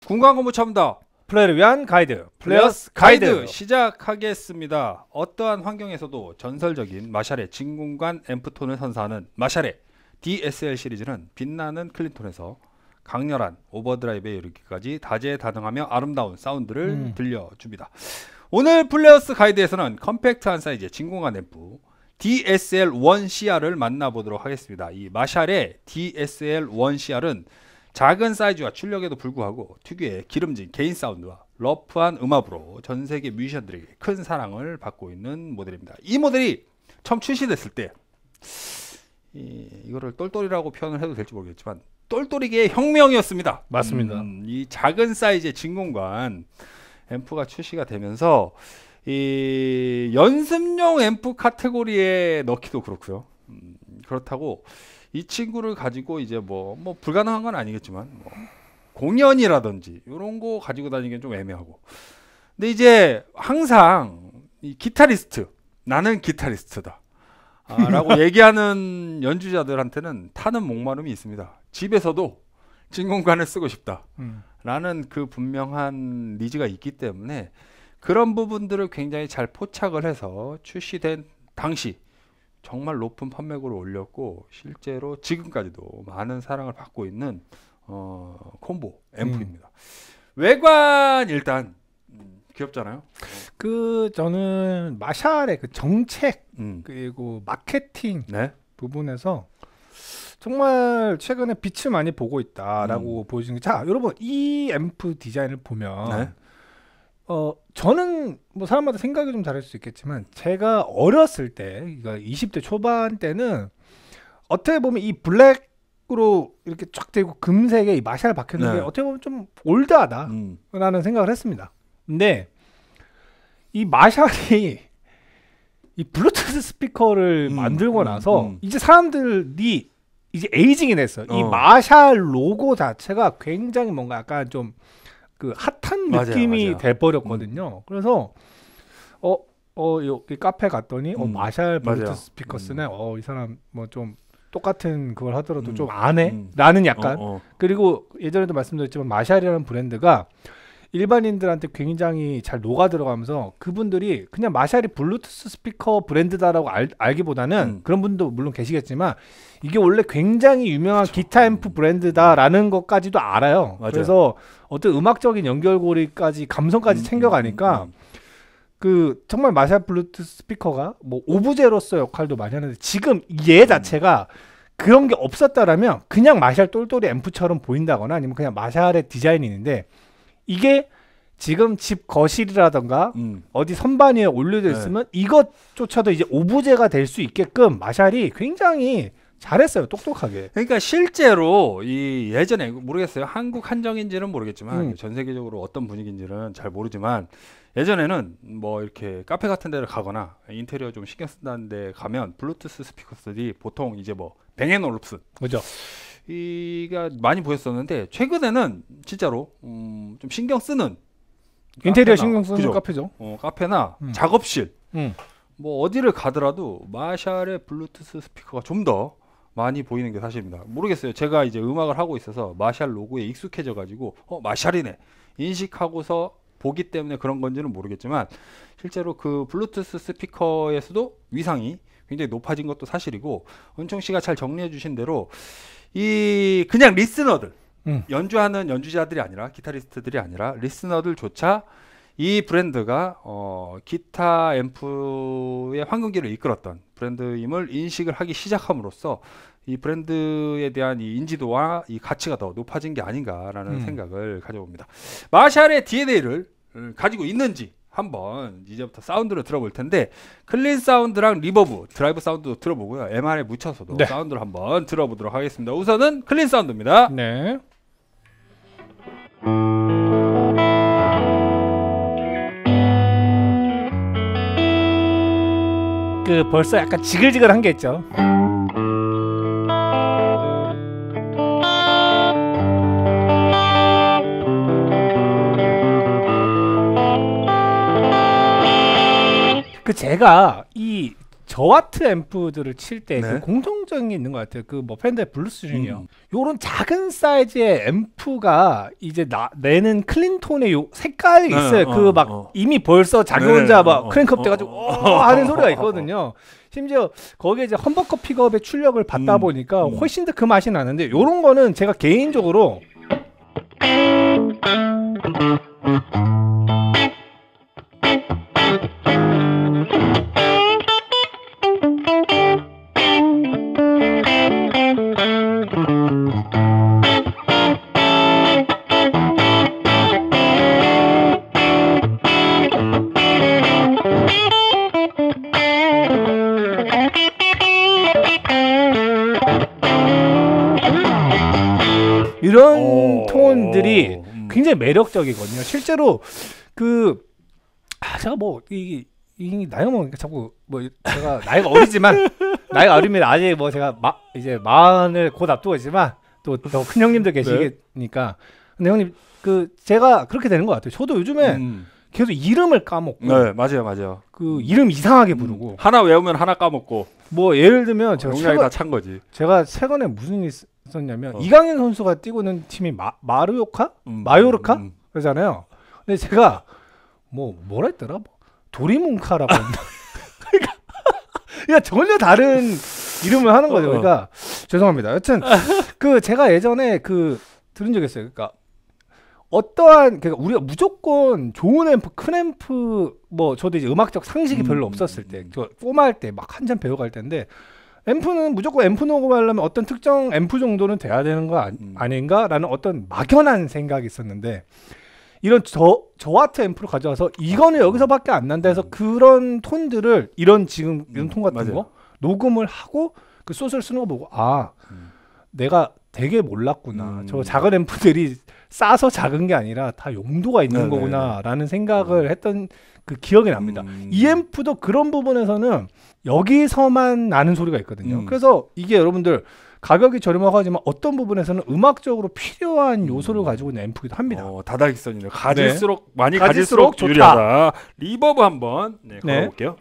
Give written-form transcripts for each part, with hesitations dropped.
군광고무 첨다 플레이를 위한 가이드 플레이어스 가이드 시작하겠습니다. 어떠한 환경에서도 전설적인 마샬의 진공관 앰프톤을 선사하는 마샬의 DSL 시리즈는 빛나는 클린톤에서 강렬한 오버드라이브에 이르기까지 다재다능하며 아름다운 사운드를 들려줍니다. 오늘 플레이어스 가이드에서는 컴팩트한 사이즈의 진공관 앰프 DSL-1CR을 만나보도록 하겠습니다. 이 마샬의 DSL-1CR은 작은 사이즈와 출력에도 불구하고 특유의 기름진 개인 사운드와 러프한 음압으로 전세계 뮤지션들에게 큰 사랑을 받고 있는 모델입니다. 이 모델이 처음 출시됐을 때 이거를 똘똘이라고 표현을 해도 될지 모르겠지만 똘똘이계의 혁명이었습니다. 맞습니다. 이 작은 사이즈의 진공관 앰프가 출시가 되면서 이 연습용 앰프 카테고리에 넣기도 그렇고요. 그렇다고 이 친구를 가지고 이제 뭐 불가능한 건 아니겠지만 공연이라든지 이런 거 가지고 다니기는 좀 애매하고, 근데 이제 항상 이 기타리스트, 나는 기타리스트다 라고 얘기하는 연주자들한테는 타는 목마름이 있습니다. 집에서도 진공관을 쓰고 싶다 라는 그 분명한 니즈가 있기 때문에 그런 부분들을 굉장히 잘 포착을 해서 출시된 당시 정말 높은 판매고를 올렸고 실제로 지금까지도 많은 사랑을 받고 있는 콤보 앰프입니다. 외관 일단 귀엽잖아요. 저는 마샬의 그 정책 그리고 마케팅 부분에서 정말 최근에 빛을 많이 보고 있다라고 보여주는 게, 자 여러분 이 앰프 디자인을 보면 저는 뭐 사람마다 생각이 좀 다를 수 있겠지만 제가 어렸을 때, 그러니까 20대 초반 때는 어떻게 보면 이 블랙으로 이렇게 쫙 되고 금색에 이 마샬 박혀있는 게 어떻게 보면 좀 올드하다 라는 생각을 했습니다. 근데 이 마샬이 이 블루투스 스피커를 만들고 나서 이제 사람들이 이제 에이징이 됐어요. 이 마샬 로고 자체가 굉장히 뭔가 약간 좀 그 핫한 느낌이 돼버렸거든요. 그래서 여기 카페 갔더니 마샬 블루투스 스피커 쓰네. 이 사람 뭐 좀 똑같은 그걸 하더라도 좀 아네? 라는 약간 그리고 예전에도 말씀드렸지만 마샬이라는 브랜드가 일반인들한테 굉장히 잘 녹아 들어가면서 그분들이 그냥 마샬이 블루투스 스피커 브랜드다라고 알기보다는 그런 분도 물론 계시겠지만 이게 원래 굉장히 유명한 기타 앰프 브랜드다라는 것까지도 알아요. 그래서 어떤 음악적인 연결고리까지 감성까지 챙겨가니까 그 정말 마샬 블루투스 스피커가 뭐 오브제로서 역할도 많이 하는데, 지금 얘 자체가 그런 게 없었다라면 그냥 마샬 똘똘이 앰프처럼 보인다거나 아니면 그냥 마샬의 디자인이 있는데, 이게 지금 집 거실이라던가 어디 선반 위에 올려져 있으면 이것조차도 이제 오브제가 될 수 있게끔 마샬이 굉장히 잘했어요. 똑똑하게. 그러니까 실제로 이 예전에 모르겠어요, 한국 한정인지는 모르겠지만 전 세계적으로 어떤 분위기인지는 잘 모르지만 예전에는 뭐 이렇게 카페 같은 데를 가거나 인테리어 좀 신경 쓴다는 데 가면 블루투스 스피커들이 보통 이제 뭐 뱅앤올룹슨, 그죠, 이가 많이 보였었는데 최근에는 진짜로 좀 신경 쓰는 인테리어 카페나, 신경 쓰는 그죠? 카페죠. 카페나 작업실 뭐 어디를 가더라도 마샬의 블루투스 스피커가 좀 더 많이 보이는 게 사실입니다. 모르겠어요, 제가 이제 음악을 하고 있어서 마샬 로고에 익숙해져 가지고 마샬이네 인식하고서 보기 때문에 그런 건지는 모르겠지만 실제로 그 블루투스 스피커에서도 위상이 굉장히 높아진 것도 사실이고, 은총 씨가 잘 정리해 주신 대로 이 그냥 리스너들, 연주하는 연주자들이 아니라 기타리스트들이 아니라 리스너들조차 이 브랜드가 기타 앰프의 황금기를 이끌었던 브랜드임을 인식을 하기 시작함으로써 이 브랜드에 대한 이 인지도와 이 가치가 더 높아진 게 아닌가라는 생각을 가져봅니다. 마샬의 DNA를 가지고 있는지 한번 이제부터 사운드를 들어볼 텐데, 클린 사운드랑 리버브, 드라이브 사운드도 들어보고요, MR에 묻혀서도 사운드를 한번 들어보도록 하겠습니다. 우선은 클린 사운드입니다. 네. 벌써 약간 지글지글한 게 있죠. 제가 이 저와트 앰프들을 칠 때 네. 그 공통적인 게 있는 것 같아요. 그 뭐 팬더의 블루스 중이요. 요런 작은 사이즈의 앰프가 이제 내는 클린톤의 요 색깔이 있어요. 그 막 이미 벌써 자기 혼자 막 크랭크업 돼가지고 하는 소리가 있거든요. 심지어 거기에 이제 험버커 픽업의 출력을 받다 보니까 훨씬 더 그 맛이 나는데 요런 거는 제가 개인적으로 이런 톤들이 굉장히 매력적이거든요. 실제로 그 제가 뭐 이 나이가 먹으니까 자꾸 뭐 제가 나이가 어리지만 나이가 어립니다. 아직 뭐 제가 이제 40을 곧 앞두고 있지만 또 더 큰 형님들 계시니까. 근데 형님 그 제가 그렇게 되는 것 같아요. 저도 요즘에 계속 이름을 까먹고. 네, 맞아요. 그 이름 이상하게 부르고. 하나 외우면 하나 까먹고. 뭐 예를 들면 제가 용량이 다 찬 거지. 제가 최근에 무슨 일이 있었냐면 이강인 선수가 뛰고 있는 팀이 마요르카 그러잖아요. 근데 제가 뭐라 했더라? 도리문카라고 했나? 그러니까 전혀 다른 이름을 하는 거죠. 그러니까 죄송합니다. 여튼 그 제가 예전에 그 들은 적이 있어요. 그러니까 어떠한 그러니까 우리가 무조건 좋은 앰프, 큰 앰프 뭐 저도 이제 음악적 상식이 별로 없었을 때, 저 폼할 때 막 한참 배워갈 때인데 앰프는 무조건 앰프 녹음하려면 어떤 특정 앰프 정도는 돼야 되는 거 아닌가라는 어떤 막연한 생각이 있었는데 이런 저와트 앰프를 가져와서 이거는 여기서밖에 안 난다 해서 그런 톤들을 이런 톤 같은 거 녹음을 하고 그 소스를 쓰는 거 보고 내가 되게 몰랐구나. 저 작은 앰프들이 싸서 작은 게 아니라 다 용도가 있는 거구나라는 생각을 했던 그 기억이 납니다. 이 앰프도 그런 부분에서는 여기서만 나는 소리가 있거든요. 그래서 이게 여러분들 가격이 저렴하고 하지만 어떤 부분에서는 음악적으로 필요한 요소를 가지고 있는 앰프기도 합니다. 다다익선이네요. 가질수록 많이 가질수록 좋다. 유리하다. 리버브 한번 걸어볼게요.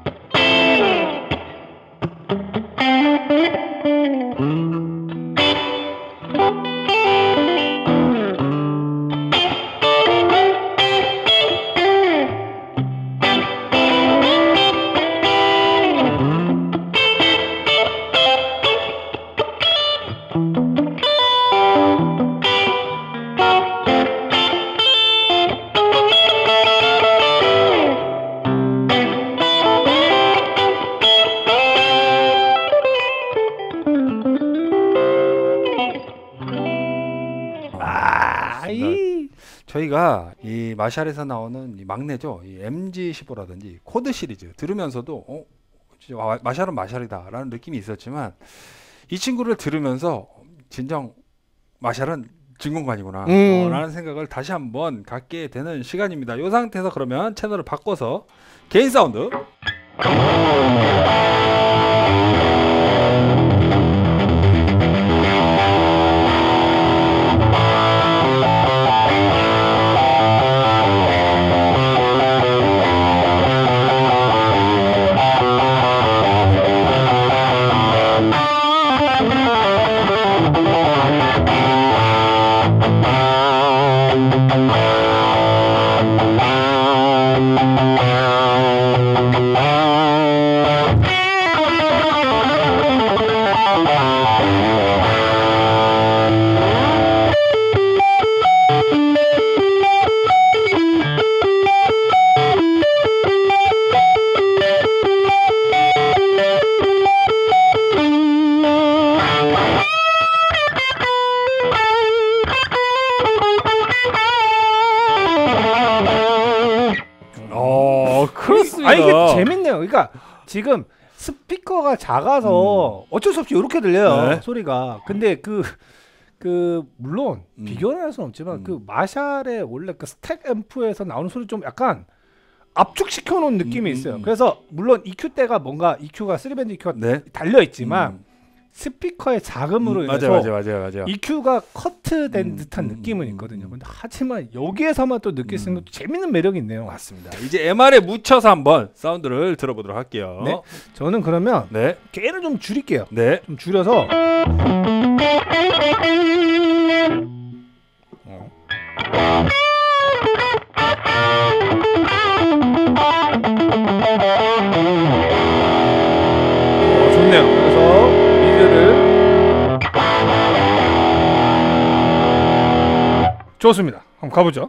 저희가 이 마샬에서 나오는 이 막내죠. 이 MG15라든지 코드 시리즈 들으면서도 진짜 마샬은 마샬이다라는 느낌이 있었지만 이 친구를 들으면서 진정 마샬은 진공관이구나 라는 생각을 다시 한번 갖게 되는 시간입니다. 이 상태에서 그러면 채널을 바꿔서 개인 사운드 그렇습니다. 아니 이게 재밌네요. 그러니까 지금 스피커가 작아서 어쩔 수 없이 이렇게 들려요. 소리가. 근데 물론 비교는 할 수는 없지만 그 마샬의 원래 그 스택 앰프에서 나오는 소리 좀 약간 압축시켜 놓은 느낌이 있어요. 그래서 물론 EQ 대가 뭔가 EQ가 3밴드 EQ가 달려 있지만 스피커의 자금으로 인해서 맞아요. EQ가 커트된 듯한 느낌은 있거든요. 근데 하지만 여기에서만 또 느낄 수 있는 재밌는 매력이 있네요. 맞습니다. 이제 MR에 묻혀서 한번 사운드를 들어보도록 할게요. 네, 저는 그러면 게임을 좀 줄일게요. 좀 줄여서 좋네요. 그래서 미드를 좋습니다. 한번 가보죠.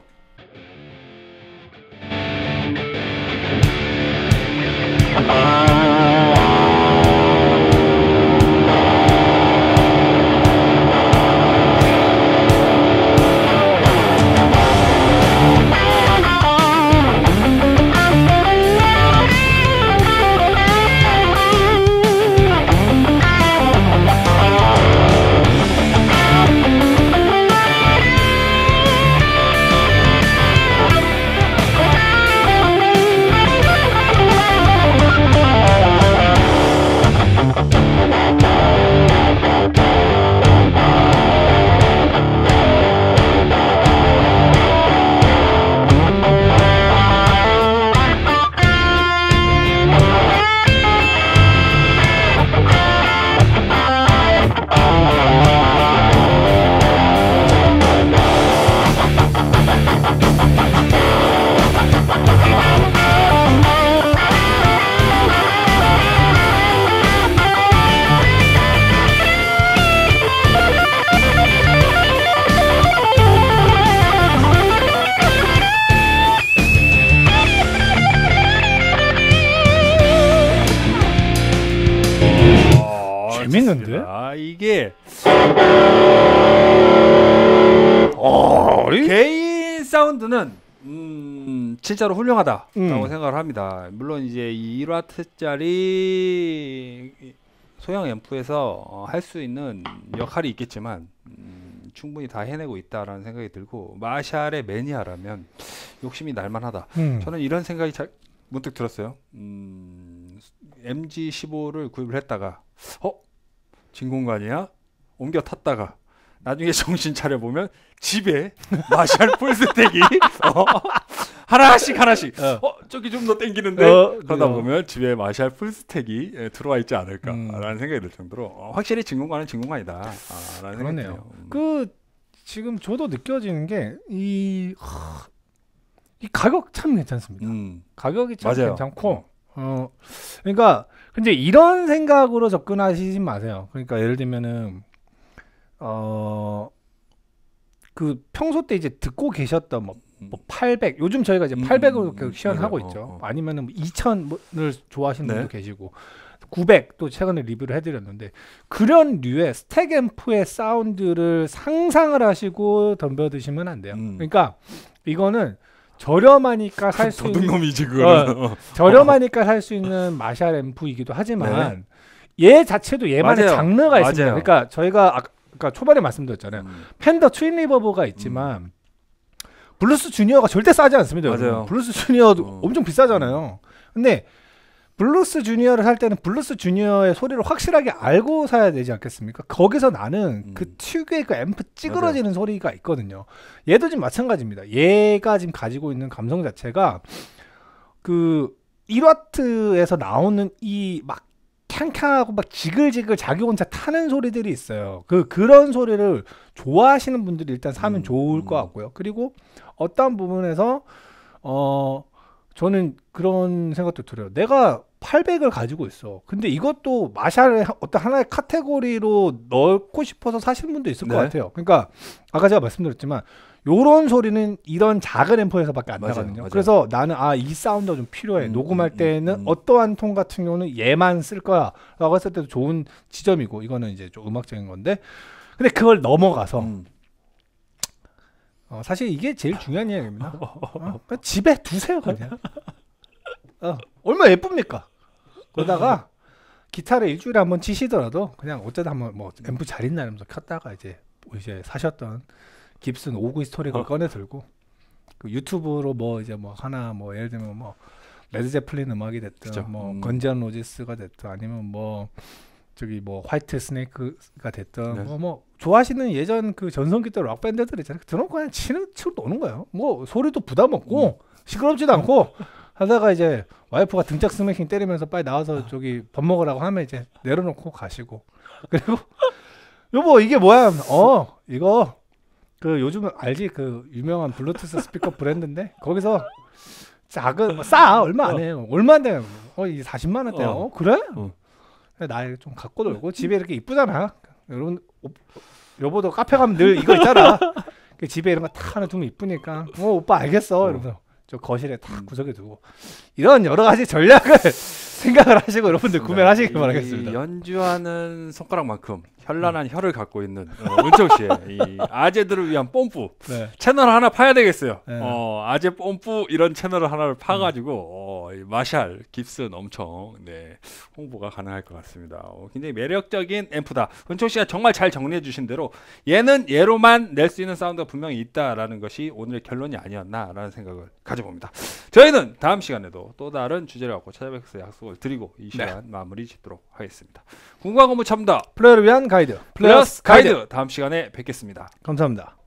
재밌는데? 이게 개인 사운드는 진짜로 훌륭하다라고 생각을 합니다. 물론 이제 1W짜리 소형 앰프에서 할 수 있는 역할이 있겠지만 충분히 다 해내고 있다라는 생각이 들고, 마샬의 매니아라면 욕심이 날만하다. 저는 이런 생각이 문득 들었어요. MG15를 구입을 했다가 진공관이야? 옮겨 탔다가 나중에 정신 차려보면 집에 마샬 풀스택이 하나씩 저기 좀 더 땡기는데 그러다 보면 집에 마샬 풀스택이 들어와 있지 않을까라는 생각이 들 정도로 확실히 진공관은 진공관이다 라는 생각이 드네요. 지금 저도 느껴지는 게 이 가격 참 괜찮습니다. 가격이 참 괜찮고 그러니까 근데 이런 생각으로 접근하시지 마세요. 그러니까 예를 들면은 그 평소 때 이제 듣고 계셨던 뭐 800, 요즘 저희가 이제 800으로 시연하고 있죠. 아니면은 2000을 좋아하시는 분도 계시고 900 또 최근에 리뷰를 해드렸는데, 그런 류의 스택 앰프의 사운드를 상상을 하시고 덤벼드시면 안 돼요. 그러니까 이거는 저렴하니까 살 수 있는 도둑놈이지 그거는. 저렴하니까 살 수 있는 마샬 앰프이기도 하지만 얘 자체도 얘만의 장르가 있습니다. 그러니까 저희가 아까 초반에 말씀드렸잖아요. 펜더 트윈 리버브가 있지만 블루스 주니어가 절대 싸지 않습니다. 블루스 주니어도 엄청 비싸잖아요. 근데 블루스 주니어를 살 때는 블루스 주니어의 소리를 확실하게 알고 사야 되지 않겠습니까? 거기서 나는 그 특유의 그 앰프 찌그러지는 소리가 있거든요. 얘도 지금 마찬가지입니다. 얘가 지금 가지고 있는 감성 자체가 그 1와트에서 나오는 이 막 캉캉하고 막 지글지글 자기 혼자 타는 소리들이 있어요. 그런 소리를 좋아하시는 분들이 일단 사면 좋을 것 같고요. 그리고 어떤 부분에서 저는 그런 생각도 들어요. 내가 800을 가지고 있어. 근데 이것도 마샬의 어떤 하나의 카테고리로 넣고 싶어서 사시는 분도 있을 것 같아요. 그러니까 아까 제가 말씀드렸지만 요런 소리는 이런 작은 앰프에서밖에 안 나거든요. 그래서 나는 이 사운드가 좀 필요해. 녹음할 때는 어떠한 톤 같은 경우는 얘만 쓸 거야 라고 했을 때도 좋은 지점이고, 이거는 이제 좀 음악적인 건데, 근데 그걸 넘어가서 사실 이게 제일 중요한 이야기입니다. 집에 두세요 그냥. 얼마나 예쁩니까? 그러다가 기타를 일주일에 한번 치시더라도 그냥 어쩌다 한번 뭐 앰프 잘 있나 이러면서 켰다가 이제 사셨던 깁슨 오구 히스토릭을 꺼내 들고 그 유튜브로 뭐 이제 뭐 하나 뭐 예를 들면 뭐 레드 제플린 음악이 됐든 뭐 건지 앤 로지스가 됐든 아니면 뭐 저기 뭐 화이트 스네이크가 됐던 뭐 좋아하시는 예전 그 전성기 때 락 밴드들 있잖아요. 들어놓고 그냥 치고 노는 거예요. 뭐 소리도 부담 없고 시끄럽지도 않고 하다가 이제 와이프가 등짝 스매싱 때리면서 빨리 나와서 저기 밥 먹으라고 하면 이제 내려놓고 가시고 그리고 여보 이게 뭐야? 이거 그 요즘 알지? 그 유명한 블루투스 스피커 브랜드인데 거기서 작은 싸 얼마 안 해요. 얼마인데? 이 40만 원대요. 그래? 나 좀 갖고 놀고 집에 이렇게 이쁘잖아. 여러분 여보도 카페 가면 늘 이거 있잖아. 집에 이런 거 탁 하나 두면 이쁘니까 오빠 알겠어. 이러면서 저 거실에 탁 구석에 두고 이런 여러 가지 전략을 생각을 하시고 여러분들 구매를 하시길 바라겠습니다. 연주하는 손가락만큼 현란한 혀를 갖고 있는 은총 씨의 이 아재들을 위한 뽐뿌 채널 하나 파야 되겠어요. 아재 뽐뿌 이런 채널을 하나를 파가지고 마샬 깁슨 엄청 홍보가 가능할 것 같습니다. 굉장히 매력적인 앰프다. 은총 씨가 정말 잘 정리해 주신 대로 얘는 얘로만 낼 수 있는 사운드가 분명히 있다라는 것이 오늘의 결론이 아니었나라는 생각을 가져봅니다. 저희는 다음 시간에도 또 다른 주제를 갖고 찾아뵙겠을 약속을 드리고 이 시간 마무리 짓도록 하겠습니다. 궁금한 거 뭐 참다. 플레이어를 위한 가이드 플러스 가이드. 다음 시간에 뵙겠습니다. 감사합니다.